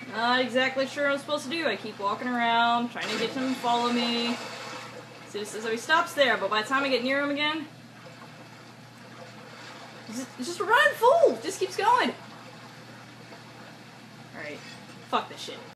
Not exactly sure what I'm supposed to do. I keep walking around, trying to get him to follow me. So he stops there, but by the time I get near him again, it's just a running fool. Just keeps going. Alright. Fuck this shit.